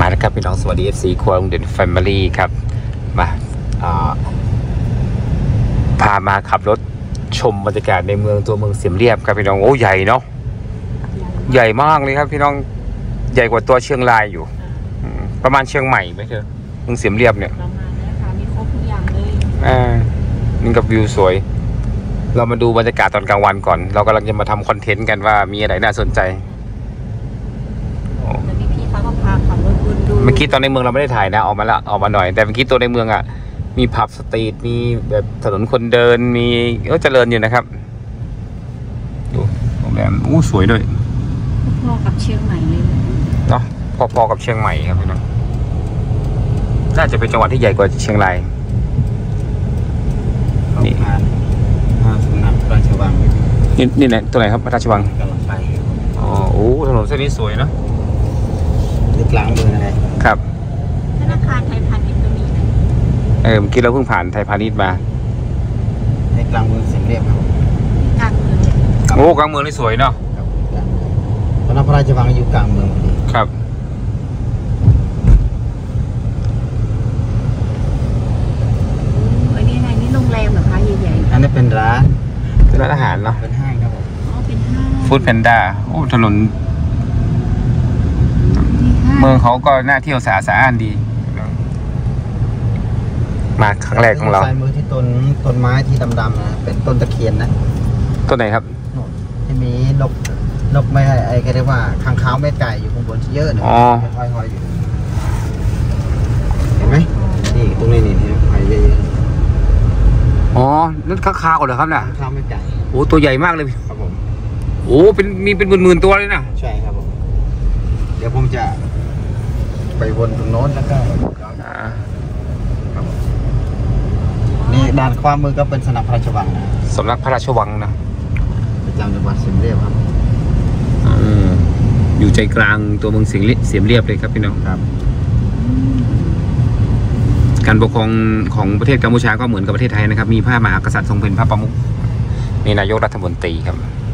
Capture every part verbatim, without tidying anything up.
แล้วครับพี่น้องสวัสดี เอฟ ซี ครัวลุงเด่นแฟมิลี่ครับมาพามาขับรถชมบรรยากาศในเมืองตัวเมืองเสียมเรียบครับพี่น้องโอ้ใหญ่เนาะใหญ่มากเลยครับพี่น้องใหญ่กว่าตัวเชียงรายอยู่ประมาณเชียงใหม่ไหมเธอเมืองเสียมเรียบเนี่ยประมาณนี้ค่ะมีครบทุกอย่างเลยอ่านี่กับวิวสวยเรามาดูบรรยากาศตอนกลางวันก่อนเรากำลังจะมาทำคอนเทนต์กันว่ามีอะไรน่าสนใจเมื่อกี้ตอนในเมืองเราไม่ได้ถ่ายนะออกมาละออกมาหน่อยแต่เมื่อกี้ตัวในเมืองอ่ะมีผับสตรีทมีแบบถนนคนเดินมีก็เจริญอยู่นะครับดูโรงแรมอู้สวยด้วยพอกับเชียงใหม่เลยเนาะพอๆกับเชียงใหม่ครับพี่น้องน่าจะเป็นจังหวัดที่ใหญ่กว่าเชียงรายนี่สำนักพระราชวังนี่นี่ไหนตัวไหนครับพระราชวังกำลังไปอ๋อโอ้ถนนเส้นนี้สวยเนาะกลางเมืองอะไรครับธนาคารไทยพาณิชย์ก็มีนะเออเมื่อกี้เราเพิ่งผ่านไทยพาณิชย์มาในกลางเมืองเสียมเรียบครับกลางเมืองโอ้กลางเมืองนี่สวยเนาะสำนักพระราชวังอยู่กลางเมืองพอดีครับอันนี้อะไรนี่โรงแรมเหรอคะใหญ่ๆอันนี้เป็นร้านเป็นร้านอาหารเนาะเป็นห้างครับผมอ๋อเป็นห้างฟู้ดแพนด้าโอ้ถนนเมืองเขาก็น่าเที่ยวสะอาดสะอ้านดีมาครั้งแรกของเราซ้ายมือที่ต้นต้นไม้ที่ดำๆนะเป็นต้นตะเคียนนะต้นไหนครับที่มีนกนกไม่ไอ้ก็เรียกว่าค้างคาวแม่ไก่อยู่ข้างบนเยอะเลยห้อยๆอยู่เห็นไหมนี่ตรงนี้นี่หอยเยอะๆอ๋อนั่นค้างคาวเหรอครับน่ะค้างคาวแม่ไก่โอ้ตัวใหญ่มากเลยครับผมโอ้เป็นมีเป็นหมื่นๆตัวเลยนะใช่ครับผมเดี๋ยวผมจะไปวนตรงโน้นแล้วก็นี่ด้านขวามือก็เป็นสำนักพระราชวังนะสำนักพระราชวังนะประจำจังหวัดเสียมเรียบครับอยู่ใจกลางตัวเมืองเสียมเสียมเรียบเลยครับพี่น้องครับการปกครองของประเทศกัมพูชาก็เหมือนกับประเทศไทยนะครับมีพระมหากษัตริย์ทรงเป็นพระประมุขมีนายกรัฐมนตรีครับ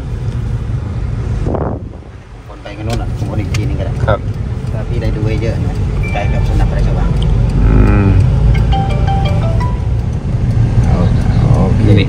คนไปกันโน้นอ่ะผมวนอีกทีนึงก็ได้ครับถ้าพี่ได้ดูเยอะนะใกล้กับสำนักพระราชวังอืมโอเคนี่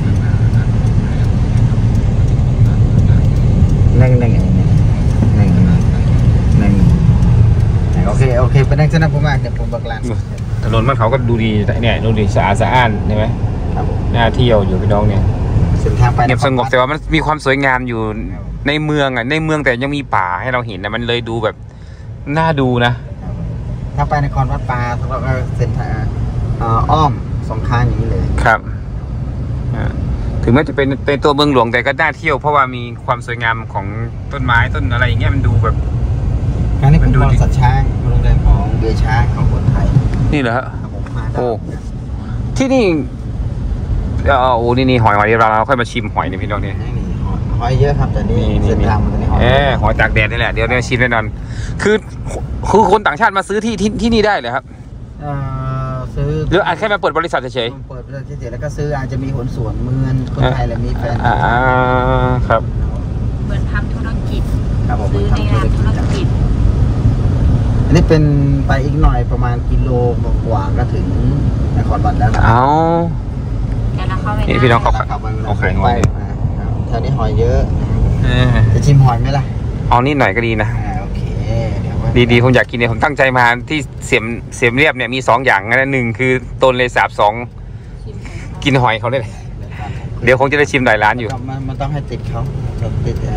นั่งนั่งนั่งนั่งนั่งโอเคโอเคไปนั่งสนับผมมากเดี๋ยวผมบักลานถนนมันเขาก็ดูดีเนี่ยดูดีสะอาดสะอ้านใช่ไหมน่าเที่ยวอยู่พี่น้องเนี่ยเส้นทางไปเงียบสงบแต่ว่ามันมีความสวยงามอยู่ในเมืองอ่ะในเมืองแต่ยังมีป่าให้เราเห็นนะมันเลยดูแบบน่าดูนะถ้าไปนครวัดป่าสำหรับเส้นทางอ้อมสองข้างอย่างนี้เลยครับถึงแม้จะเป็นเป็นตัวเมืองหลวงแต่ก็น่าเที่ยวเพราะว่ามีความสวยงามของต้นไม้ต้นอะไรอย่างเงี้ยมันดูแบบอันนี้เป็นบริษัทช้างโรงแรมของเบียร์ช้างของคนไทยนี่เหรอฮะโอ้ที่นี่โอ้นี่นี่หอยหอยเราเราค่อยมาชิมหอยนี่พี่น้องเนี่ยหอยเยอะครับแต่นี่เส้นทางมันจะนี่หอยเออหอยตากแดดนี่แหละเดี๋ยวเนี่ยชิมแน่นอนคือคือคนต่างชาติมาซื้อที่ที่ที่นี่ได้เหรอครับซื้อหรืออาจแค่มาเปิดบริษัทเฉยๆเปิดบริษัทเฉยๆแล้วก็ซื้ออาจจะมีหุ้นส่วนเมืองคนไทยและมีแฟนอ่าครับเหมือนทำธุรกิจครับผมซื้อในร้านธุรกิจอันนี้เป็นไปอีกหน่อยประมาณกิโลกว่าก็ถึงนครวัดแล้วเอาเดี๋ยวเราเข้าไปนี่พี่น้องเขาโอเคหอยแถวนี้หอยเยอะจะชิมหอยไหมล่ะเอานี่หน่อยก็ดีนะโอเคดีๆผมอยากกินเนี่ยผมตั้งใจมาที่เสียมเสียมเรียบเนี่ยมีสองอย่างนะหนึ่งคือต้นเลสาบสองกินหอยเขาได้เดี๋ยวคงจะได้ชิมหลายร้านอยู่มันต้องให้ติดเขาติด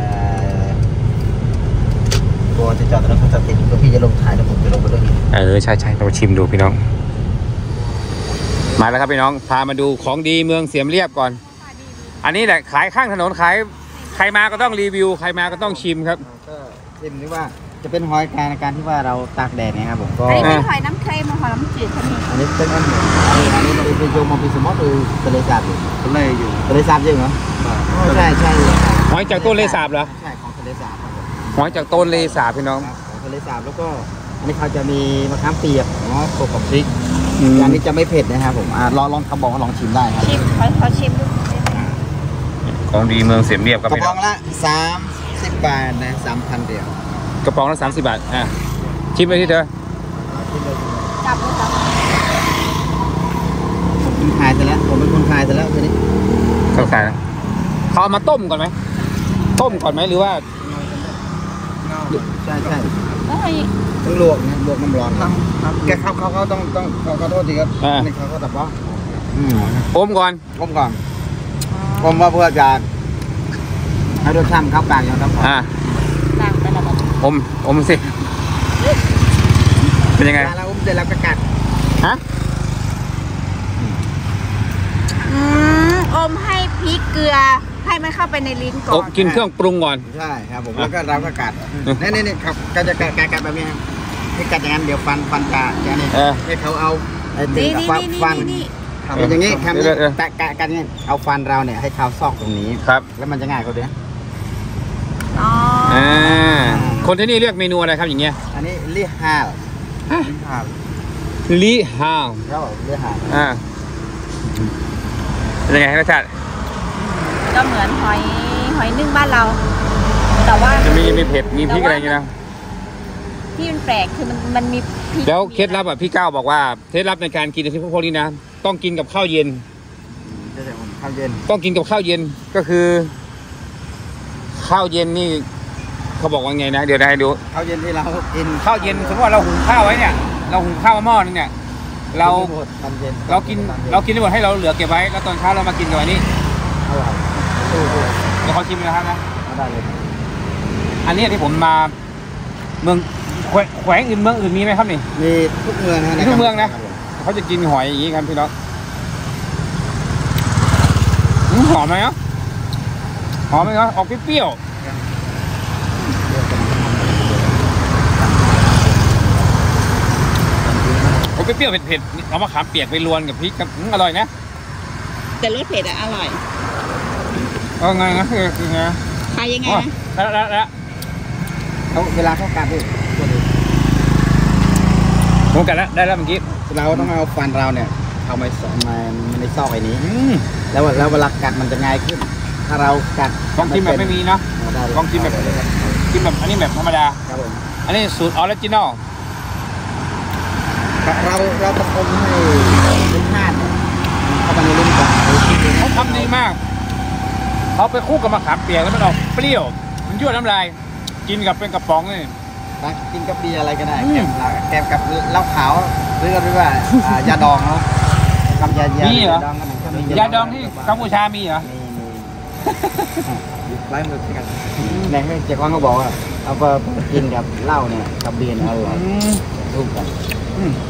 ตัวจะจอดแล้วเขาจะติดก็พี่จะลงถ่ายแล้วผมจะลงไปด้วยเออใช่ใช่เราชิมดูพี่น้องมาแล้วครับพี่น้องพามาดูของดีเมืองเสียมเรียบก่อนอันนี้แหละขายข้างถนนขายใครมาก็ต้องรีวิวใครมาก็ต้องชิมครับก็ชิมหรือว่าจะเป็นหอยการในการที่ว่าเราตากแดดนะครับผมก็อันนี้เป็นหอยน้ำเค็มหอยน้ำจืดอันนี้เป็นอันนี้อันนี้เป็นเป็นโยมพิสมอสคือทะเลสาบอยู่ทะเลอยู่ทะเลสาบเยอะเหรอใช่ใช่หอยจากต้นเลสาบเหรอใช่ของทะเลสาบหอยจากต้นเลสาบพี่น้องของทะเลสาบแล้วก็อันนี้เขาจะมีมะขามเปียกเนาะโขลกกับพริกอันนี้จะไม่เผ็ดนะครับผมลองลองเขาบอกว่าลองชิมได้ครับชิมขอขอชิมดูของดีเมืองเสียมเรียบครับกระป๋องละสามสิบบาทนะสามพันเดียวกระป๋องละสามสิบบาทอ่ะชิมไปที่เธอกลับเลยครับผมเป็นขายเสร็จแล้วผมเป็นคนขายเสร็จแล้วทีนี้เข้าใจนะเขาเอามาต้มก่อนไหมต้มก่อนไหมหรือว่าใช่ใช่แล้วให้ต้องลวกนะลวกน้ำร้อนครับแกเขาเขาเขาต้องต้องเขาขอโทษทีครับนี่เขาเขาตัดบ้าอืมอมก่อนก้มก่อนก้มว่าเพื่อจะให้รสชาติเข้าปากอย่างนั้นพออ่าต่างกันแล้วกันอมอมสิเป็นยังไงแล้วอุ้มเสร็จแล้วก็กัดฮะอืมอมให้พริกเกลือให้มันเข้าไปในลิ้นก่ออมนกินเครื่องปรุงก่อนใช่ครับผมแล้วก็เราก็กัดนี่นี่นี่ครับก็จะกัดกัดกัดแบบนี้ครับที่กัดอย่างนั้นเดี๋ยวฟันฟันจะจะนี่เออให้เขาเอาไอ้นี่นี่นี่นี่ฟันนี่นี่ทำอย่างนี้ทำอย่างเออเออนี้กัดกัดกัดอย่างนี้เอาฟันเราเนี่ยให้เขาซอกตรงนี้ครับแล้วมันจะง่ายกว่าเดิมอ๋ออ่าคนที่นี่เรียกเมนูอะไรครับอย่างเงี้ยอันนี้เรียกฮาลฮาลลิฮาวครับผมเรียกฮาลอ่าเป็นยังไงรสชาติก็เหมือนหอยหอยนึ่งบ้านเรา แต่ว่าจะมีมีเผ็ดมีพริกอะไรอย่างเงี้ยนะที่มันแปลกคือมันมันมีพริกแล้วเคล็ดลับอ่ะพี่ก้าวบอกว่าเคล็ดลับในการกินที่พวกนี้นะต้องกินกับข้าวเย็นจะจะข้าวเย็นต้องกินกับข้าวเย็นก็คือ ข้าวเย็นนี่เขาบอกว่าไงนะเดี๋ยวได้ให้ดูข้าวเย็นที่เรากินข้าวเย็นสมมติว่าเราหุงข้าวไว้เนี่ย เราหุงข้าวมาหม้อนึงเนี่ย เราหมดตอนเย็นเรากินเรากินได้หมดให้เราเหลือเก็บไว้แล้วตอนเช้าเรามากินกับอันนี้อร่อยสู้สู้เดี๋ยวเขาชิมนะครับนะเอาได้เลยอันนี้ที่ผมมาเมืองแขวแขวงอื่นเมืองอื่นมีไหมครับนี่มีทุกเมืองนะมีทุกเมืองนะครับผมเขาจะกินหอยอย่างนี้ครับพี่น้องอืมหอมไหมเนาะหอมไหมครับออกเปรี้ยวๆออกเปรี้ยวๆเผ็ดๆเอามะขามเปียกไปรวนกับพริกกับอืมอร่อยนะแต่รสเผ็ดอะอร่อยเออไงนะคือคือไงขายยังไงอ๋อนะแล้วแล้วแล้วเขาเวลาเขากัดพี่ตัวนี้ผมกัดแล้วได้แล้วเมื่อกี้เราต้องเอาฟันเราเนี่ยเอามาสอมาในซอกไอ้นี้อืมแล้วแล้วเวลากัดมันจะง่ายขึ้น ถ้าเรากัดลองกินแบบไม่มีเนาะเอาได้เยลองกินแบบเอาได้เลยกินแบบอันนี้แบบธรรมดาครับผมอันนี้สูตรออริจินอลเราเราตะคมให้ลิ้นชาติเนี่ยเข้ามาในลิ้นก่อนเขาทำดีมากเขาไปคลุกกับมะขามเปียกแล้วมันออกเปรี้ยวมันยั่วน้ำลายกินกับเป็นกระป๋องนี่นะกินกับเบียร์อะไรก็ได้อืมแกมกับเหล้าขาวหรือเรียกว่าอ่ายาดองเนาะทำยายามีเหรอยาดองกันก็มียาดองที่กัมพูชามีเหรอมีมีไล่มือกันแม่เจ๊กวางก็บอกว่าเอาไปกินกับเหล้าเนี่ยกับเบียร์เนี่ยอร่อยอืมรูปกันอืม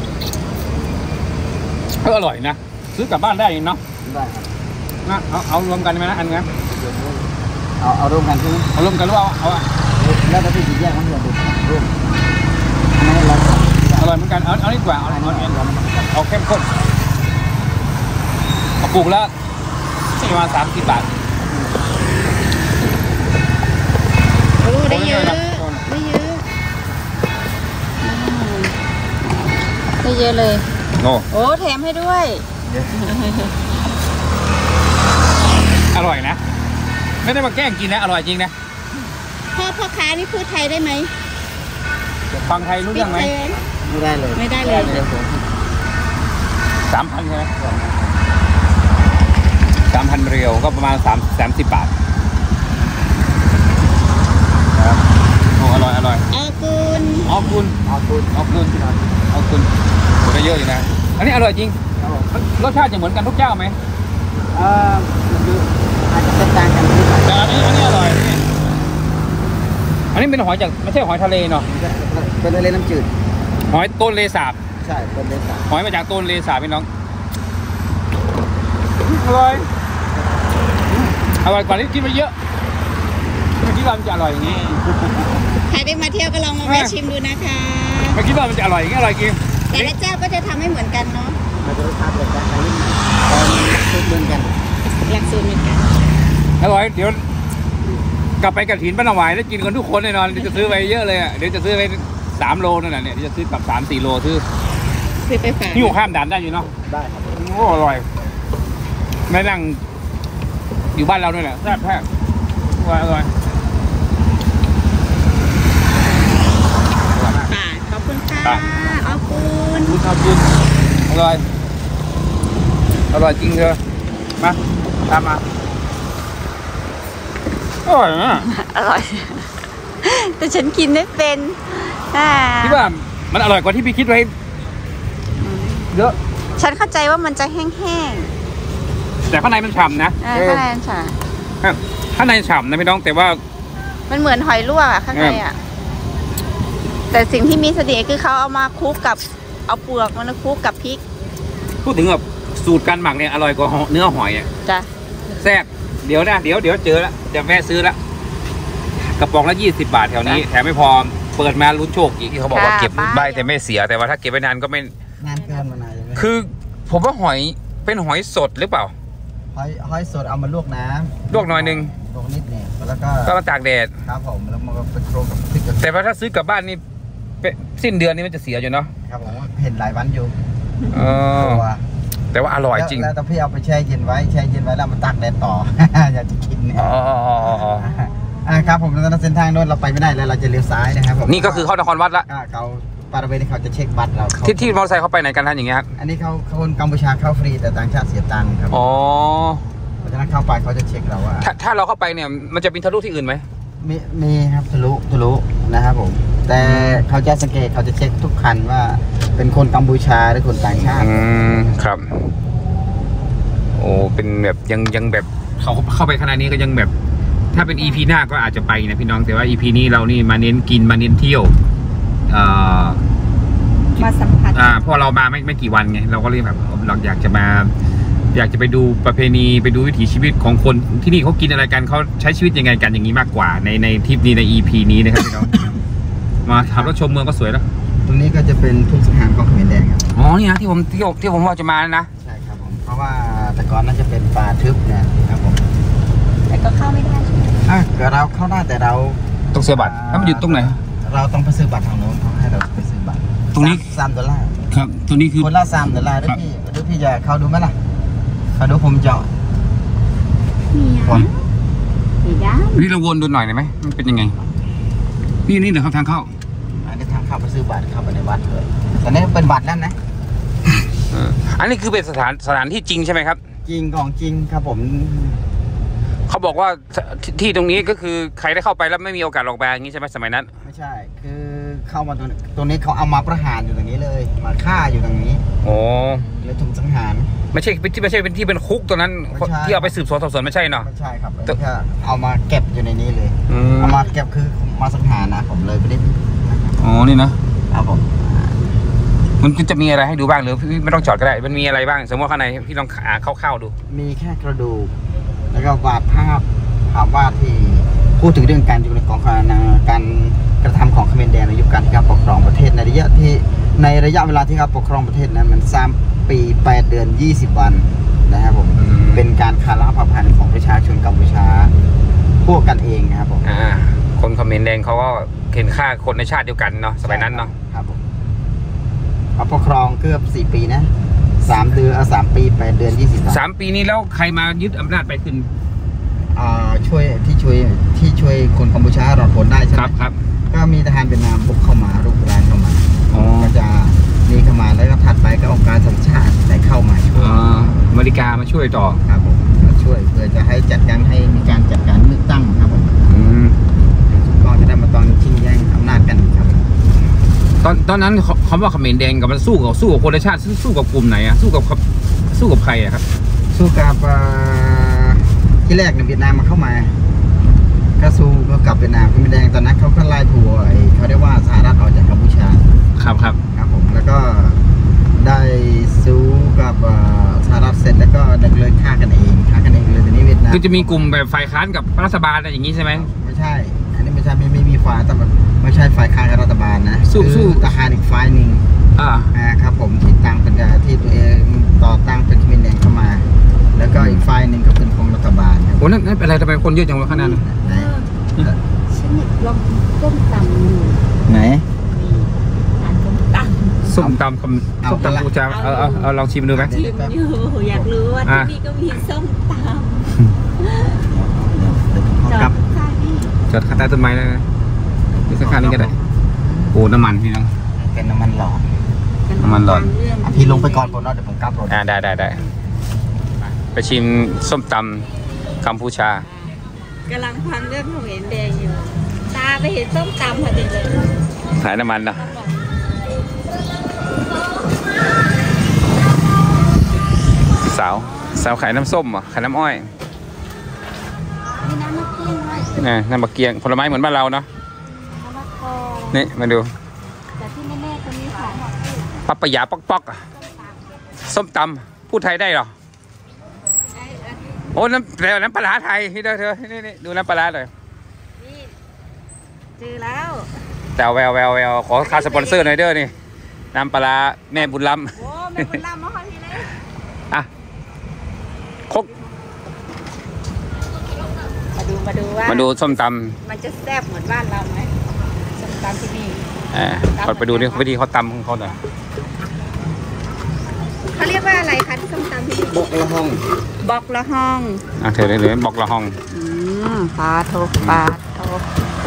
ก็อร่อยนะซื้อกลับบ้านได้เนาะได้ครับนะเอาเอารวมกันไหมนะอันนี้เอาเอาร่วมกันใช่ไหมเอารวมกันหรือเอาเอาแล้วแต่พี่จะแยกมันเหมือนดูร่วมอันนั้นเราอร่อยเหมือนกันเอาเอาดีกว่าเอาเอาเอาเอาเข้มข้นกระปุกละประมาณสามสิบบาทโอ้ได้เยอะได้เยอะอืมได้เยอะเลยโอ้โอ้แถมให้ด้วยอร่อยนะไม่ได้มาแกล้งกินนะอร่อยจริงนะพ่อพ่อค้านี่พูดไทยได้ไหมฟังไทยรู้เรื่องไหมไม่ได้เลยไม่ได้เลยสามพันใช่ไหมสามพันเรียวก็ประมาณสามสามสิบบาทครับโอ้อร่อยอร่อยเอาคุณออกคุณเอาพูดออกคุณออกคุณโอ้ได้เยอะอยู่นะอันนี้อร่อยจริงครับผมรสชาติจะเหมือนกันทุกเจ้าไหมเอ่อมันดูอาจจะแตกต่างกันนิดหน่อยแต่อันนี้อันนี้อร่อยนี่อันนี้เป็นหอยจากไม่ใช่หอยทะเลเนาะเป็นทะเลน้ำจืดหอยต้นเลสาบใช่เป็นเลสาหอยมาจากต้นเลสาบพี่น้องอร่อยอร่อยกว่าที่คิดไปเยอะไม่คิดว่ามันจะอร่อยอย่างนี้ใครได้มาเที่ยวก็ลองมาแวะชิมดูนะคะไม่คิดว่ามันจะอร่อยอย่างนี้อร่อยจริงแต่ละเจ้าก็จะทำให้เหมือนกันเนาะมันจะรสชาติแตกต่างกันนิดหน่อยตอนทุกเหมือนกันหลักสูตรเหมือนกันอร่อยเดี๋ยวกลับไปกระถินบ้านหวายแล้วกินกันทุกคนแน่นอนเดี๋ยวจะซื้อไปเยอะเลยอ่ะเดี๋ยวจะซื้อไปสามโลนั่นแหละเนี่ยเดี๋ยวจะซื้อกลับสามสี่โลซื้อซื้อไปฝากหิ้วข้ามด่านได้อยู่เนาะได้ครับโอ้อร่อยไม่นั่งอยู่บ้านเราด้วยแหละแซ่บแท้อร่อยอร่อยค่ะขอบคุณค่ะอ่ะเอาปูนคุณทำบุญอร่อยอร่อยจริงเธอมาตามมาอร่อยนะอร่อย แต่ฉันกินไม่เป็นอ่าพี่ว่ามันอร่อยกว่าที่พี่คิดไว้เยอะฉันเข้าใจว่ามันจะแห้งแต่ข้างในมันฉ่ำนะๆอ่าข้างในมันฉ่ข้างในฉ่ำนะพี่น้องแต่ว่าำมันเหมือนหอยลวกอะข้างในอะแต่สิ่งที่มีเสน่ห์คือเขาเอามาคลุกกับเอาเปลือกมันมาคลุกกับพริกพูดถึงแบบสูตรการหมักเนี่ยอร่อยกว่าเนื้อหอยอ่ะจ้ะแซ่บเดี๋ยวนะเดี๋ยวเดี๋ยวเจอแล้วจะแวะซื้อแล้วกระป๋องละยี่สิบบาทแถวนี้แถมไม่พอเปิดมาลุ้นโชคอีกที่เขาบอกว่าเก็บใบแต่ไม่เสียแต่ว่าถ้าเก็บไว้นานก็ไม่นานเกินมานานเลยคือผมว่าหอยเป็นหอยสดหรือเปล่าหอยหอยสดเอามาลวกน้ำลวกหน่อยนึงลวกนิดเนี่ยแล้วก็ก็มาตากแดดครับผมแล้วมันก็ไปโครงกับพริกกับแต่ว่าถ้าซื้อกลับบ้านนี่เป็นสิ้นเดือนนี่มันจะเสียอยู่เนาะครับผมเห็นหลายวันอยู่เออตัวแต่ว่าอร่อยจริงแล้วแต่พี่เอาไปแช่เย็นไว้แช่เย็นไว้แล้วมาตากแดดต่อ อยากจะกินเนี่ยอ๋ออ๋ออ๋ออ๋ออ่าครับผมแล้วเส้นทางโน้นเราไปไม่ได้แล้วเราจะเลี้ยวซ้ายนะครับผมนี่ก็คือเข้านครวัดละอ่าเขาปาราเวนี่เขาจะเช็คบัตรเราเขาที่ที่มอเตอร์ไซค์เขาไปไหนกันท่านอย่างเงี้ยครับอันนี้เขาเขาคนกัมพูชาเข้าฟรีแต่ต่างชาติเสียตังค์ครับอ๋อเพราะฉะนั้นเข้าไปเขาจะเช็คเราว่าถ้าถ้าเราเข้าไปเนี่ยมันจะเป็นทะลุที่อื่นไหมมีมีครับทะลุทะลุนะครับผมแต่เขาจะสังเกตเขาจะเช็คทุกคันว่าเป็นคนกัมพูชาหรือคนต่างชาติอืมครับ โอ้เป็นแบบยังยังแบบเขาเข้าไปขนาดนี้ก็ยังแบบ ถ้าเป็น อี พี หน้าก็อาจจะไปนะพี่น้องแต่ว่า อี พี นี้เรานี่มาเน้นกินมาเน้นเที่ยวเอ่อมาสัมผัสอ่าเพราะเรามาไม่ไม่กี่วันไงเราก็เลยแบบเราอยากจะมา อยากจะไปดูประเพณีไปดูวิถีชีวิตของคนที่นี่เขากินอะไรกันเขาใช้ชีวิตยังไงกันอย่างนี้มากกว่าในในทริปนี้ใน อี พี นี้นะครับพี่น้อง มาขับรถชมเมืองก็สวยแล้วตรงนี้ก็จะเป็นทุ่งสังหารของเขมรแดงครับอ๋อนี่นะที่ผมที่ผมที่ผมว่าจะมานะใช่ครับผมเพราะว่าแต่ก่อนน่าจะเป็นป่าทึบนะครับผมแต่ก็เข้าไม่ได้ใช่ไหมอ่ะก็เราเข้าได้แต่เราต้องเสียบัตรแล้วมันอยู่ตรงไหนเราต้องไปซื้อบัตรทางโน้นเขาให้เราไปซื้อบัตรตรงนี้สามดอลลาร์ครับตัวนี้คือคนละสามดอลลาร์หรือพี่หรือพี่จะเข้าดูไหมล่ะเข้าดูผมจะมีคอ่ะนไม่ได้พี่เราวนดูหน่อยได้ไหมมันเป็นยังไงพี่นี่เดี๋ยวครับทางเข้าอันนี้ทางเข้าไปซื้อบัตรเข้าไปในวัดเลยตอนนี้เป็นบัตรแล้วนะเอออันนี้คือเป็นสถานสถานที่จริงใช่ไหมครับจริงของจริงครับผมเขาบอกว่าที่ที่ตรงนี้ก็คือใครได้เข้าไปแล้วไม่มีโอกาสออกไปอย่างนี้ใช่ไหมสมัยนั้นไม่ใช่ คือเข้ามาตรงตรงนี้เขาเอามาประหารอยู่ตรงนี้เลย มาฆ่าอยู่ตรงนี้โอ้เลยถูกสังหารไม่ใช่ที่ไม่ใช่เป็นที่เป็นคุกตัวนั้นไม่ใช่ที่เอาไปสืบสวนสอบสวนไม่ใช่เนาะไม่ใช่ครับแล้วก็เอามาเก็บอยู่ในนี้เลยอืมเอามาเก็บคือมาสังหารนะผมเลยไม่ได้อ๋อนี่นะครับผมมันจะมีอะไรให้ดูบ้างหรือพี่ไม่ต้องจอดก็ได้มันมีอะไรบ้างสมมติว่าข้างในพี่ลองอ่านคร่าวๆดูมีแค่กระดูกแล้วก็วาดภาพภาพวาดที่พูดถึงเรื่องการอยู่ในของการกระทำของเขมรแดงในยุคการที่เขาปกครองประเทศในระยะที่ในระยะเวลาที่เขาปกครองประเทศนั้นมันสามปีแปดเดือนยี่สิบวันนะครับผมอืมเป็นการคาราพพันธ์ของประชาชนกัมพูชาพวกกันเองนะครับผมอ่าคนเขมรแดงเขาก็เห็นค่าคนในชาติเดียวกันเนาะสมัยนั้นเนาะครับผมเขาปกครองเกือบสี่ปีนะสามเดือนเอาสามปีแปดเดือนยี่สิบวันสามปีนี้แล้วใครมายึดอำนาจไปขึ้นอ่าช่วยที่ช่วยที่ช่วยคนกัมพูชารอดพ้นได้ใช่คไหมรับครับก็มีทหารเวียดนามบุกเข้ามารุกรานเข้ามาอ๋อก็จะมีเข้ามาแล้วก็ถัดไปก็องค์การสหประชาชาติได้เข้ามาช่วยอ่าอเมริกามาช่วยต่อครับผมมาช่วยเพื่อจะให้จัดการให้มีการจัดการเลือกตั้งครับผมอืมก็จะได้มาตอนชิงแย่งอำนาจกันครับตอนตอนนั้นเขาเขาว่าเขมรแดงกับมันสู้กับสู้กับคนในชาติสู้สู้กับกลุ่มไหนอะสู้กับสู้กับใครอะครับสู้กับอ่าที่แรกเนี่ยเวียดนามมาเข้ามาก็สู้กับเวียดนามเขมรแดงตอนนั้นเขาก็ไล่ผัวไอ้เขาเรียกว่าสหรัฐออกจากกัมพูชาครับครับครับผมแล้วก็ได้สู้กับอ่าสหรัฐเสร็จแล้วก็เดินเลยฆ่ากันเองฆ่ากันเองเลยทีนี้เวียดนามคือจะมีกลุ่มแบบฝ่ายค้านกับรัฐบาลอะไรอย่างนี้ใช่ไหมไม่ใช่ อันนี้ไม่ใช่ไม่ไม่มีฝ่ายแต่แบบไม่ใช่ฝ่ายค้านกับรัฐบาลนะสู้คือสู้ทหารอีกฝ่ายหนึ่งอ่าอ่าครับผมที่ตั้งเป็นที่ตัวเองต่อตั้งเป็นเขมรแดงเข้ามา แล้วก็อีกฝ่ายหนึ่งก็เป็นของรัฐบาลครับโอ้นั่นนั่นเป็นอะไรทำไมคนเยอะจังวะขนาดนั้นไหนฉันอยากลองต้มตำอยู่ไหนนี่อ่านต้มตำส้มตำคำเอาส้มตำกูจะเอาเอาเอาลองชิมดูไหมชิมอยู่อยากรู้ว่าที่นี่ก็มีส้มตำจอครัดบข้างๆนี่จอดข้างใต้ต้นไม้เลยนะนี่ข้างๆนี่ก็ได้โอ้น้ำมันพี่น้องเป็นน้ำมันหลอดน้ำมันหลอดอ่ะพี่ลงไปก่อนผมเนาะเดี๋ยวผมกลับรถอ่าได้ได้ได้ไปชิมส้มตำกัมพูชากำลังฟังเรื่องของเห็นแดงอยู่ตาไปเห็นส้มตำพอดีเลยขายน้ำมันเนาะสาวสาวขายน้ำส้มเหรอขายน้ำอ้อยนี่น้ำมะเขือด้วยนี่น้ำมะเกียงผลไม้เหมือนบ้านเราเนาะน้ำมะกอนี่มาดูแต่ที่แน่ๆคนนี้ขายหมดปัปปะยาป๊อกป๊อกส้มตำพูดไทยได้เหรอไอ้ไอ้โอ้น้ำแต่น้ำปลาร้าไทยนี่เด้อเธอนี่นี่ดูน้ำปลาร้าหน่อยนี่เจอแล้วแต่แววแววแววขอค่าสปอนเซอร์หน่อยเด้อนี่น้ำปลาร้าแม่บุญล้โอ้แม่บุญลำมาพอดีเลยำอ่ะคกมาดูมาดูว่ามาดูส้มตมันจะแซ่บเหมือนบ้านเราไหมส้มตำที่นี่ำอ่าขอไปดูนี่วิธีเขาตำของเขาหน่อยเขาเรียกว่าอะไรคะที่ส้มตำที่นี่บกละห้องบอกละห้องอ่ะเธอเลยเลยบอกละห้องอืมปลาโทปลาโทโอ้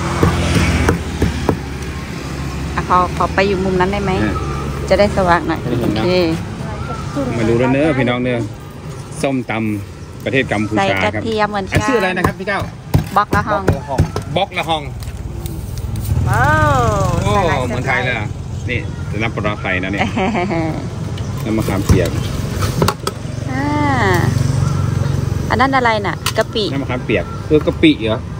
อ่ะขอขอไปอยู่มุมนั้นได้ไหมอืมจะได้สว่างหน่อยจะได้เห็โอนนะเคมาดูแล้วเนื้อะพี่น้องเนื้อส้มตำประเทศกัมพูใส่ชากระครับเทียมเหมือนอันกันชื่ออะไรนะครับพี่เก้าบอกละบห้องกละห้องบอกละห้องโอ้โอ้ใส่ลายเหมือนไทยเลยใส่อ่ะนี่จะน้ำปลาร้าไทยนะเนี่ยลายน้ำมะขามเปียกอ่าอันนั้นอะไรน่ะกะปิน้ำมะขามเปียกเออกะปิเหรอ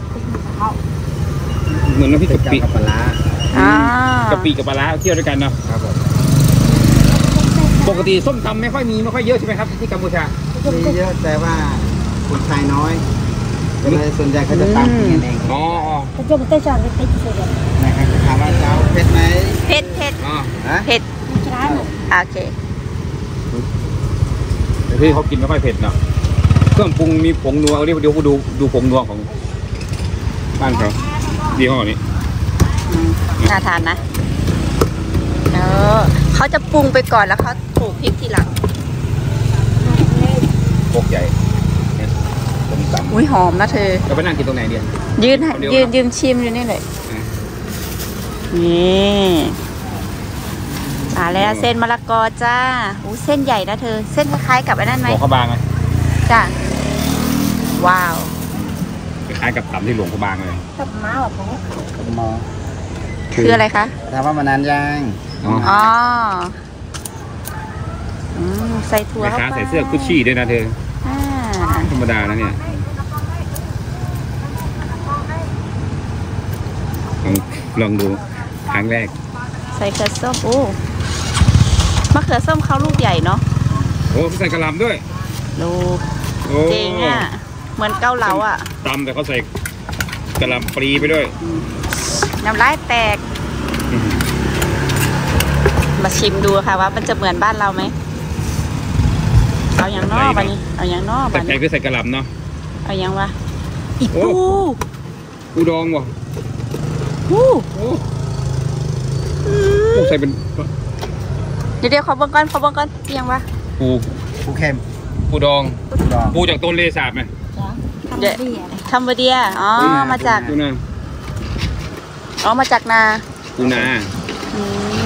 เหมือนน้ำพริกกะปิกับปลาร้าอ่ากะปิกับปลาร้าเคี่ยวด้วยกันเนาะครับผมปกติส้มตำไม่ค่อยมีไม่ค่อยเยอะใช่ไหมครับที่กัมพูชามีเยอะแต่ว่าคนไทยน้อยก็เลยส่วนใหญ่เขาจะตามกินกันเองอ๋ออ๋อ Coba kita cari pizza ya. นะครับถามว่าเจ้าเผ็ดไหมเผ็ดเผ็ดอ๋อฮะเผ็ด Tahu. โอเคแต่ที่เขากินไม่ค่อยเผ็ดเนาะเครื่องปรุงมีผงนัวเอาดิเดี๋ยวกูดูดูผงนัวของบ้านเขาดีห้อนี้อืมน่าทานนะเออเขาจะปรุงไปก่อนแล้วเขาปลูกพริกทีหลังโคกใหญ่เนี่ยส้มตำอุ้ยหอมนะเธอเราไปนั่งกินตรงไหนเดียวยืนให้เดี๋ยวยืนนะยืนชิมอยู่นี่เลยอ่ะนี่มาแล้วเส้นมะละกอจ้าอู้เส้นใหญ่นะเธอ เส้นคล้ายๆกับอันนั้นไหมหลวงพระบางไหมจ้าว้าวคล้ายๆกับตำที่หลวงพระบางเลยตับม้าแบบนี้มอคืออะไรคะถามว่ามานานยังอ๋ออ๋ออืมใส่ถั่วแม่เข้าค้าไปใส่เสื้อกุชชี่ด้วยนะเธออ่าธรรมดานะเนี่ยลองลองดูครั้งแรกใส่เขือส้มโอ้มะเขือส้มเขาลูกใหญ่เนาะโอ้ใส่กระหล่ำด้วยลูกโอ้เจ๋งอ่ะ เหมือนเกาเหลาอ่ะตำแต่เขาใส่กระหล่ำปลีไปด้วยน้ำลายแตก มาชิมดูค่ะว่ามันจะเหมือนบ้านเราไหม เอาอย่างนอกบ้านี้ เอาอย่างนอกแต่บ้าแกนี้คือใส่กระหล่ำเนาะเอาอย่างวะอีโอ้ปูปูดองว่ะปูโอ้ปูใส่เป็นเดี๋ยวเดี๋ยวขอเบิ้งก่อนขอเบิ้งก่อนอีหยังวะปูผู้เข้มปูดองดองปูจากต้นเลสาบไหมเดี๋ยวคัมโบเดีย อ๋อ มาจากปูนาอ๋อ มาจากนาปูนาอืม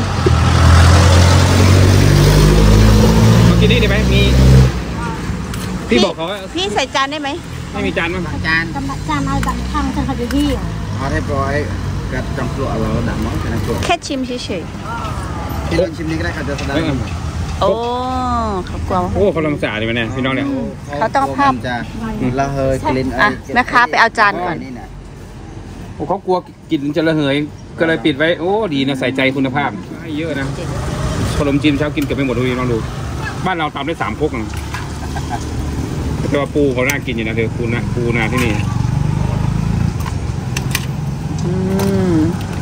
มากินนี่ได้ไหมมีพี่บอกเขาว่าพี่ใส่จานได้ไหมไม่มีจานมั้งจานจานเอาแบบทางจังหวัดที่เอาเรียบร้อยกับจำปลวกเราดับมั้งเป็นจำปลวกแค่ชิมเฉยที่ลองชิมนี้ก็ได้ครับจะแสดงๆ โอ้เขากลัวโอ้เขาลังสาดีไหมเนี่ยพี่น้องเนี่ยเขาต้องภาพจะระเหยกลิ่นอ่ะแม่ค้าไปเอาจานก่อนนี่นะโอ้เขากลัวกลิ่นจะระเหยก็เลยปิดไว้โอ้ดีนะใส่ใจคุณภาพให้เยอะนะขนมจีนเช้ากินเกือบไม่หมดเลยน้องดูบ้านเราตำได้สามพกนะแต่ว่าปูเขาน่ากินอยู่นะเธอปูนาปูนาที่นี่อืม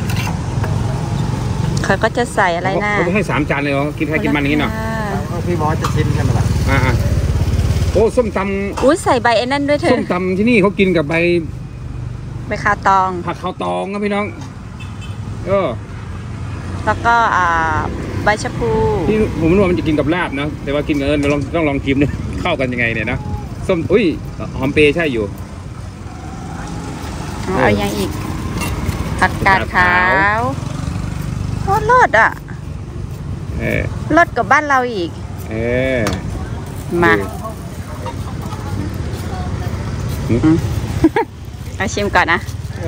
เขาก็จะใส่อะไรนะเขาให้สามจานเลยเหรอกินใครกินมันอย่างนี้เนาะพี่บอสจะชิมใช่ไหมล่ะอ่าโอ้ส้มตอุ้ยใส่ใบไอ้นั่นด้วยเธำส้อมตำที่นี่เขากินกับใบใบคาตองผัดข้าวตองนะพี่น้องเออแล้วก็อ่าใบชะพูที่ผมไม่รู้ว่ามันจะกินกับลาบนะแต่ว่ากินกับเอิญลองต้องลองชิมดูเข้ากันยังไงเนี่ยนะส้มอุ้ยหอมเปรย์ใช่อยู่เอาอย่างอีกผักกาดขาวโคตรเลิศอ่ะเออเลิศกับบ้านเราอีกเออมาอือืมม เอาชิมก่อนนะ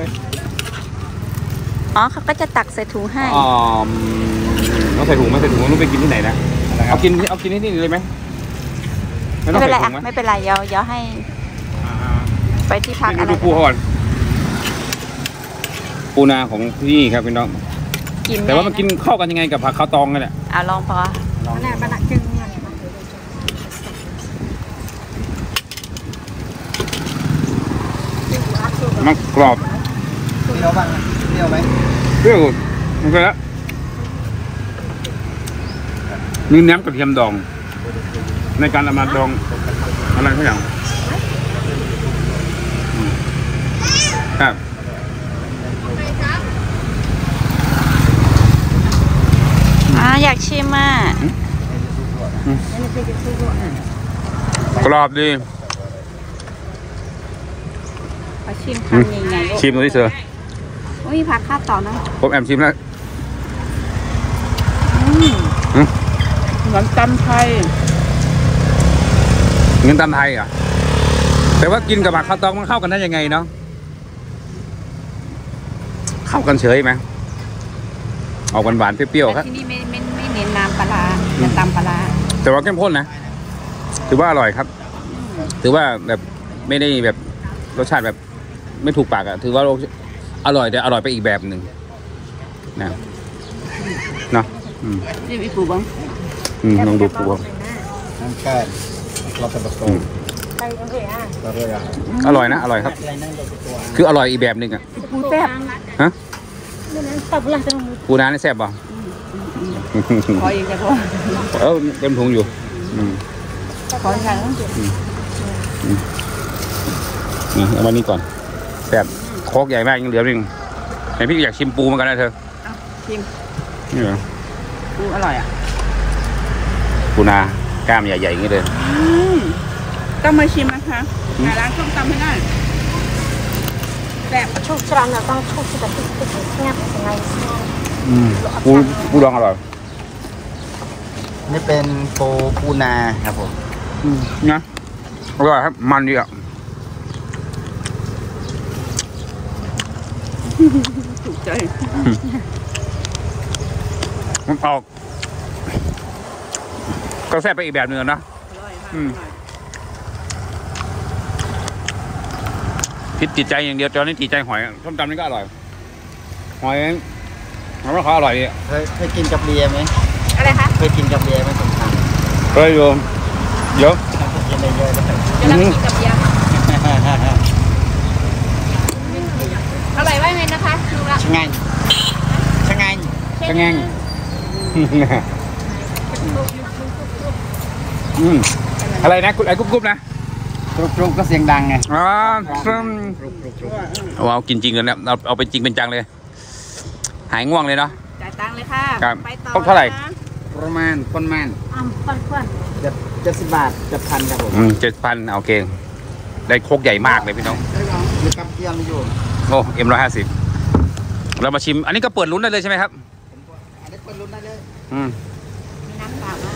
อ๋อเขาก็จะตักใส่ถุงให้อ๋อต้องใส่ถุงไหมใส่ถุงต้องไปกินที่ไหนนะเอากินเอากินที่นี่เลยไหมไม่ต้ไม่องเป็นไรใส่ถุอ่ะงไหมไม่เป็นไรเดี๋ยวเดี๋ยวให้อ่าไปที่พักๆอะไรดูปูก่อนปูนาของพี่ครับพี่น้องกินแต่ว่ามันกินเข้ากันยังไงกับผักข้าวตองกันเนี่ยเอาลองพออันนี้มันหนักจึงเงินมันกรอบเปรี้ยวบ้างเปรี้ยวไหมเปรี้ยวมันก็แล้วนี่น้ำกระเทียมดอง ในการเอามาดองอะไรทุกอย่างอืมครับอ่าอยากชิมอ่ะกรอบดีขอชิมคำใหญ่ๆลูกชิมดูที่เสืออุ้ยผักข้าวต่อนะผมแอมชิมแล้วอืมอืมเหมือนตำไทยเงินตามไทยเหรอ่ะแต่ว่ากินกับผักข้าวตองมันเข้ากันได้ยังไงเนาะเข้ากันเฉยไหมออกหวานๆเปรี้ยวๆครับที่นี่ไม่ไม่ไม่เน้นน้ำปลาร้าจะตำปลาร้าแต่ว่าเข้มข้นนะถือว่าอร่อยครับ ถือว่าแบบไม่ได้แบบรสชาติแบบไม่ถูกปากอะถือว่าอร่อยแต่อร่อยไปอีกแบบหนึ่งนะเนาะอืมนี่มีปูบ้างอืมลองดูปูครับน้ำแก้เราเป็นประตูไปโอเคอ่ะเราเรียกอะอร่อยนะอร่อยครับอะไรนั่งเราเป็นตัวคืออร่อยอีกแบบหนึ่งอะปูแซ่บฮะนี่นั้นตับหลังจะลงมือปูน้ำนี่แซ่บป่ะขออีกจะพอเออเต็มถุงอยู่อืมขออีกครั้งนี่เอามานี่ก่อนแซ่บโคกใหญ่มากยังเหลือนึงแต่พี่อยากชิมปูเหมือนกันนะเธอเอาชิมนี่เหรอปูอร่อยอ่ะปูนากล้ามใหญ่ๆอย่างนี้เลยอืมต้องมาชิมนะคะหาร้านส้มตำให้ได้แบบชุบชรันเราต้องชุบชุบแต่ติดติดเงียบยังไงอืมปูปูดองอร่อยนี่เป็นปูปูนาครับผมนะอร่อยครับมันดีอ่ะถูกใจมันออกก็แซ่บไปอีกแบบหนึ่งนะอร่อยค่ะอืม พิษจิตใจอย่างเดียวตอนนี้จิตใจหอยส้มตำนี่ก็อร่อยหอยมันว่าเขาอร่อยดีเคยเคยกินกับเบียร์ไหมอะไรคะเคยกินกับเบียร์ไหมสงครามเฮ้ยโยมเดี๋ยวกินได้เยอะเลยจะรับกินกับเบียร์อร่อยว่าไงนะคะดูละช่างไงช่างไงจะแง่งอืมอะไรนะไอ้กุ๊บกุ๊บนะกรุบกรุบก็เสียงดังไงอ๋อซึ่งกรุบกรุบกรุบเอาเอากินจริงเลยนะเอาเอาเป็นจริงเป็นจังเลย หายง่วงเลยเนาะจ่ายตังค์เลยค่ะครับไปต่อต้องเท่าไหร่นะคะประมาณประมาณอ่ำควันควันเจ็ดเจ็ดสิบบาทเจ็ดพันครับผมอืมเจ็ดพันโอเค ได้โคกใหญ่มากเลยพี่น้องมีกับเกี๊ยวมีอยู่โอ้เอ็มร้อยห้าสิบเรามาชิม อันนี้ก็เปิดลุ้นได้เลยใช่ไหมครับอันนี้เปิดรุ่นได้เลยอืมมีน้ำเปล่าไหม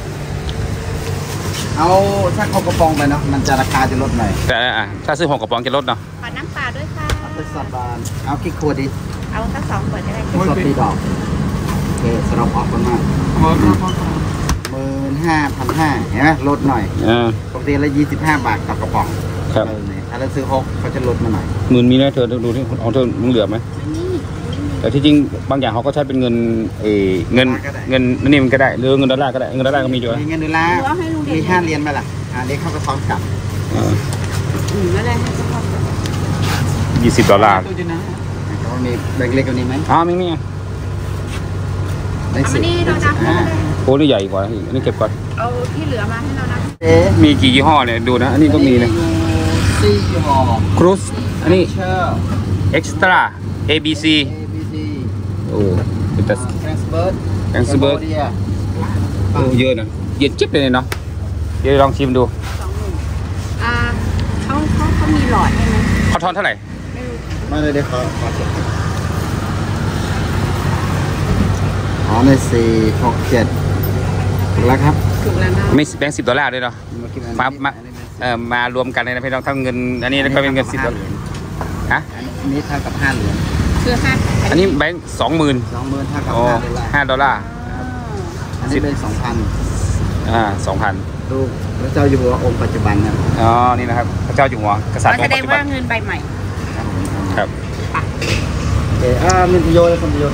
เอาถ้าเขากระป๋องไปเนาะมันจะราคาจะลดหน่อยแต่อ่ะถ้าซื้อหกกระป๋องจะลดเนาะขอน้ำเปล่าด้วยค่ะเอาไปสับบานเอากี่ขวดดีเอาสักสองขวดก็ได้สดตีดอกโอเคสำหรับออกกันมากหมื่นห้าพันห้าเห็นไหมลดหน่อยอ่าปกติละยี่สิบห้าบาทต่อกระป๋องครับเออเนี่ยถ้าเราซื้อหกเขาจะลดมาหน่อยหมื่นมีนะเธอดูที่ของเธอมึงเหลือไหมนี่แต่ที่จริงบางอย่างเขาก็ใช้เป็นเงินเออเงินเงินนี่มันก็ได้หรือเงินดอลลาร์ก็ได้เงินดอลลาร์ก็มีอยู่นะมีเงินดูแลหรือว่าให้ลุงเด่นมีห้าเหรียญไหมล่ะอ่าเด็กเข้ากระท้อนกลับอืมแล้วอะไรให้เจ้าของยี่สิบดอลลาร์ตู้จุนะเขามีแบงค์เล็กกว่านี้ไหมอ๋อมีมีได้เอาสิมาบนี่เรานับให้อ่าเลยโอ้นี่ใหญ่กว่าอีกอันนี้เก็บก่อนเอาที่เหลือมาให้เรานับเอ๊ะมีกี่ยี่ห้อเนี่ยดูนะ อันนี้ก็มีนะสี่ยี่ห้อครูสอันนี้เชอร์เอ็กซ์ตร้า เอ บี ซีเอบีซีโอ้เป็นแต่แฟรงก์เบิร์ดแฟรงก์เบิร์ด โอ้เยอะนะเย็นจิ๊บเลยเนาะเดี๋ยวลองชิมดูสองหมื่นอ่าเขาเขาเขามีหลอดให้ไหมเขาทอนเท่าไหร่ไม่รู้มาเลยเดี๋ยวขอขอเช็คามในสี่หกเจ็ดถูกแล้วครับถูกแล้วเนาะไม่แบงค์สิบดอลลาร์ด้วยเนาะมาคิดอันมานี้มาเอ่อมารวมกันเลยนะพี่น้องทั้งเงินอันนี้แล้วก็เป็นเงินสิบดอลลาร์ฮะอันนี้เท่ากับห้าเหรียญคือห้าอันนี้แบงค์สองหมื่นสองหมื่นเท่ากับโอ้ห้าดอลลาร์ห้าดอลลาร์อันนี้เป็นสองพันอ่าสองพันรูปพระเจ้าอยู่หัวองค์ปัจจุบันนะอ๋อนี่นะครับพระเจ้าอยู่หัวกษัตริย์องแสค์ดปัจงจุบัว่าน เงินใบใหม่ครับโอเคอ่ามีประโยชน์และผลประโยชน์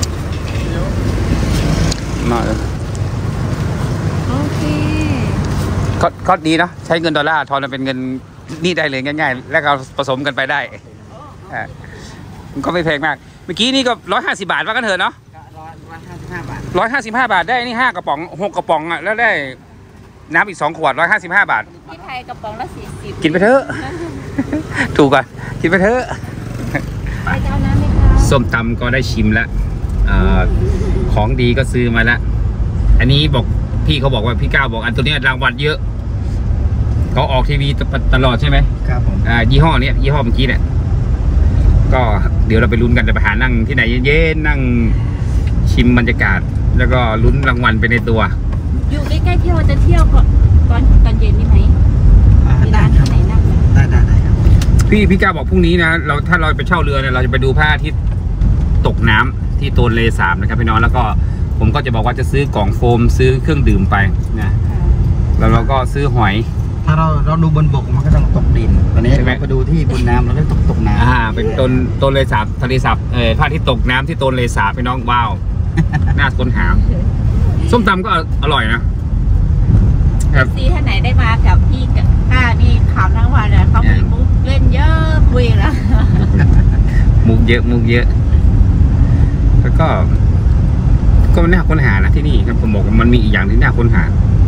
มาโอเคก็ก็ดีเนาะใช้เงินดอลลาร์ทอนมาเป็นเงินนี่ได้เลยง่ายๆ แล้วก็ผสมกันไปได้อ่ามันก็ไม่แพงมากเมื่อกี้นี่ก็ร้อยห้าสิบบาทว่ากันเถอะเนาะร้อยร้อยห้าสิบห้าบาทร้อยห้าสิบห้าบาทได้นี่ห้ากระป๋องหกกระป๋องอ่ะแล้วได้น้ำอีกสองขวดร้อยห้าสิบห้าบาทที่ไทยกระป๋องละสี่สิบกินไปเถอะ ถูกอ่ะกินไปเถอะไปจะเอาน้ำไหมคะส้มตำก็ได้ชิมแล้วอาของดีก็ซื้อมาแล้วอันนี้บอกพี่เขาบอกว่าพี่ก้าวบอกอันตัวเนี้ยรางวัลเยอะเขาออกทีวีตลอดใช่ไหมครับผมอ่ายี่ห้อเนี้ยยี่ห้อเมื่อกี้เนี่ยก็เดี๋ยวเราไปลุ้นกันจะไปหานั่งที่ไหนเย็นๆนั่งชิมบรรยากาศ แล้วก็ลุ้นรางวัลไปในตัวอยู่ใกล้ๆที่เราจะเที่ยวก่อนตอนตอนเย็นนี่ไหมอ่ามีได้ร้านครัที่บไหนนั่งไหมได้ได้ได้ครับพี่พี่ก้าวบอกพรุ่งนี้นะเราถ้าเราไปเช่าเรือเนี่ยเราจะไปดูพระอาทิตย์ตกน้ำที่โตนเลสามนะครับพี่น้องแล้วก็ผมก็จะบอกว่าจะซื้อกล่องโฟมซื้อเครื่องดื่มไปนะแล้วเราก็ซื้อหอยถ้าเราเราดูบนบกมันก็ต้องตกดินวันนี้ใช่ไหมเราไปดูที่บนน้ำเราก็ตกตกน้ำอ่าเป็นโตนโตนเลสาบทะเลสาบเออพระอาทิตย์ตกน้ำที่โตนเลสาบพี่น้องว้าว น่าค้นหาส้มตำก็อร่อยนะครับซีท่านไหนได้มากับพี่กับก้านี่ขำทั้งวันเลยเขามีมุกเล่นเยอะคุยแล้วมุกเยอะมุกเยอะ แล้วก็ ก็น่าค้นหานะที่นี่ครับผมบอกว่ามันมีอีกอย่างที่น่าค้นหา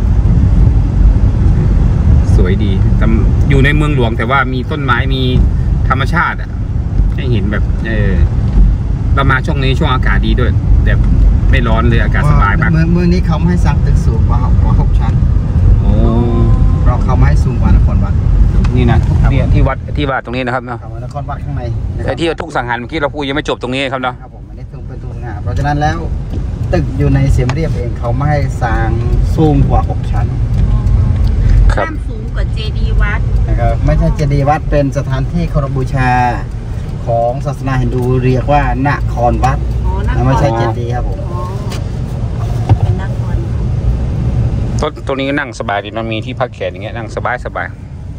สวยดีแต่อยู่ในเมืองหลวงแต่ว่ามีต้นไม้มีธรรมชาติอ่ะให้เห็นแบบ เออเรามาช่วงนี้ช่วงอากาศดีด้วยแบบไม่ร้อนเลยอากาศสบายมากเมืองเมืองนี้เขาไม่ให้สร้างตึกสูงกว่ากว่าหกชั้นโอ้เราเขาไม่ให้สูงกว่านครวัดนี่นะนี่ที่วัดที่วัดตรงนี้นะครับเนาะเขาว่านครวัดข้างในนะคไอ้รับที่ทุกสังหารเมื่อกี้เราพูดยังไม่จบตรงนี้ครับเนาะครับผมอันนี้ถึงเป็นตัวงานเพราะฉะนั้นแล้วตึกอยู่ในเสียมเรียบเองเขาไม่ให้สร้างสูงกว่าหกชั้นครับข้ามสูงกว่าเจดีย์วัดนะครับไม่ใช่เจดีย์วัดเป็นสถานที่เคารพบูชาของศาสนาฮินดูเรียกว่านครวัดอ๋อนักไม่ใช่เจดีย์ครับผมอ๋อเป็นนักบอลต้นตรงนี้ก็นั่งสบายดีมันมีที่พักแขนอย่างเงี้ยนั่งสบายสบาย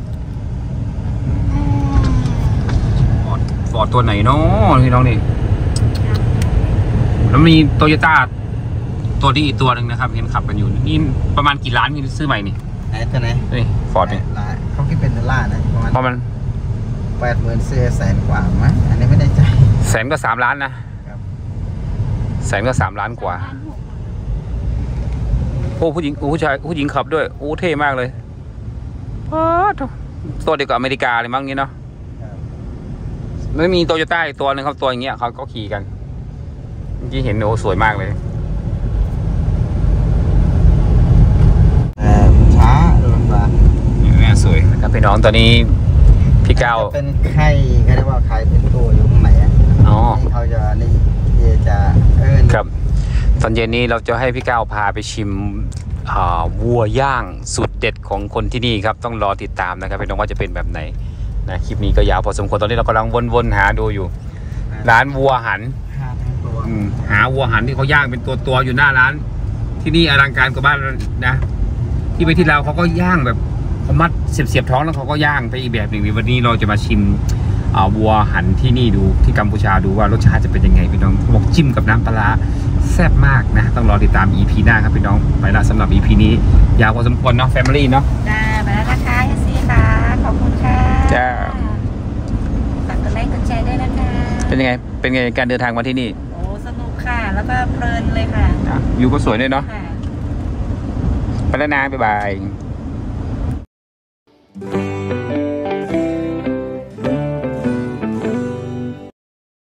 ฟอร์ดฟอร์ดตัวไหนเนาะพี่น้องนี่แล้วมีโตโยต้าตัวนี้อีกตัวหนึ่งนะครับเห็นขับกันอยู่นี่ประมาณกี่ล้านพี่ซื้อใหม่นี่ไหนตัวไหนเฮ้ยฟอร์ดนี่ล้านเขาคิดเป็นดอลลาร์นะประมาณเพราะมันแปดหมื่นเศษแสนกว่ามั้งอันนี้ไม่ได้ใจแสนก็สามล้านนะครับ แสนก็สามล้านกว่าโอ้ผู้หญิงโอ้ผู้ชายผู้หญิงขับด้วยโอ้เท่มากเลยว้าวตัวเดียวกับอเมริกาเลยมั้งนี้เนาะไม่มีโตโยต้าอีกตัวหนึ่งครับตัวอย่างเงี้ยเขาก็ขี่กันเมื่อกี้เห็นโอ้สวยมากเลยแต่ช้าโดนมาแม่สวยนะครับพี่น้องตอนนี้พี่ก้าวเป็นไข่เขาเรียกว่าไข่เป็นตัวอยู่ข้างในอ่ะอ๋อนี่เขาจะนี่ที่จะเอิ้นครับตอนเย็นนี้เราจะให้พี่ก้าวพาไปชิมอ่าวัวย่างสูตรเด็ดของคนที่นี่ครับต้องรอติดตามนะครับพี่น้องว่าจะเป็นแบบไหนนะคลิปนี้ก็ยาวพอสมควรตอนนี้เรากำลังวนๆหาดูอยู่ ร้านวัวหันห้าทั้งตัวอืมหาวัวหันที่เขาย่างเป็นตัวตัวๆอยู่หน้าร้าน ที่นี่อลังการกว่าบ้านนะที่ไปที่เราวเขาก็ย่างแบบเขามัดเสียบเสียบท้องแล้วเขาก็ย่างไปอีกแบบหนึ่งวันนี้เราจะมาชิมอ่าวัวหันที่นี่ดูที่กัมพูชาดูว่ารสชาติจะเป็นยังไงพี่น้องเขาบอกจิ้มกับน้ำปลาร้าแซ่บมากนะต้องรอติดตาม อี พี หน้าครับพี่น้องไปละสำหรับ อี พี นี้ยาวพอสมควรเนาะ Family เนาะจ้ามาแล้วนะคะเฮซี่ค่ะขอบคุณค่ะจ้าฝากกดไลค์กดแชร์ด้วยนะคะเป็นยังไงเป็นไงการเดินทางมาที่นี่โอ้สนุกค่ะ แล้วก็เพลินเลยค่ะอ่ะวิวก็สวยด้วยเนาะค่ะไปแล้วนะบ๊ายบาย